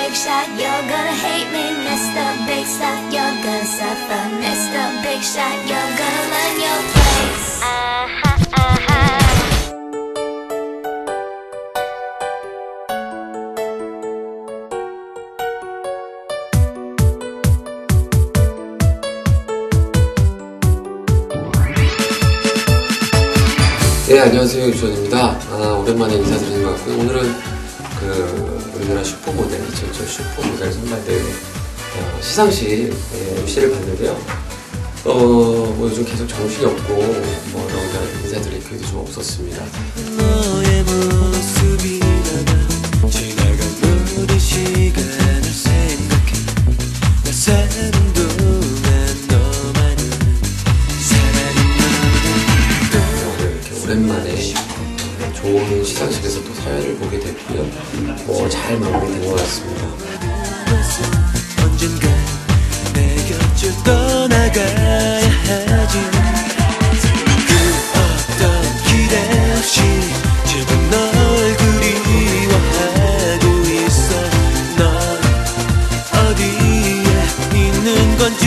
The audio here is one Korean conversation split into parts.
big shot, you're gonna hate me. Mr. Big Shot, you're gonna suffer. Mr. Big Shot, you're gonna learn your place. 네, 안녕하세요. 유주원입니다. 오랜만에 인사드리는 것 같고요. 오늘은 우리나라 슈퍼모델, 2025 슈퍼모델 선발대회 시상식 MC를 봤는데요. 뭐 요즘 계속 정신이 없고 여러분들 인사드릴 기회도 좀 없었습니다. 너의 모습이 지나간 우리 시간을 생각해 나 사는 동안 너만은 사랑했는데 오랜만에 좋은 시상식에서 또 사회를 보게 됐고요. 잘 마무리된 것 같습니다. 언젠가 내 곁을 떠나가야 하지. 그 어떤 기대 없이 지금 널 그리워하고 있어. 넌 어디에 있는 건지.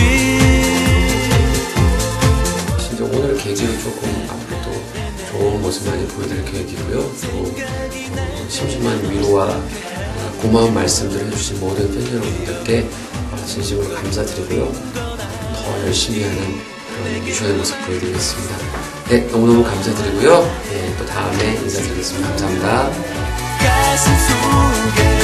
진짜 오늘 계기를 조금 앞으로 또 좋은 모습 많이 보여드릴 계획이고요. 또 심심한 위로와 고마운 말씀들 해주신 모든 팬 여러분들께 진심으로 감사드리고요. 더 열심히 하는 그런 유주원의 모습 보여드리겠습니다. 네, 너무너무 감사드리고요. 네, 또 다음에 인사드리겠습니다. 감사합니다.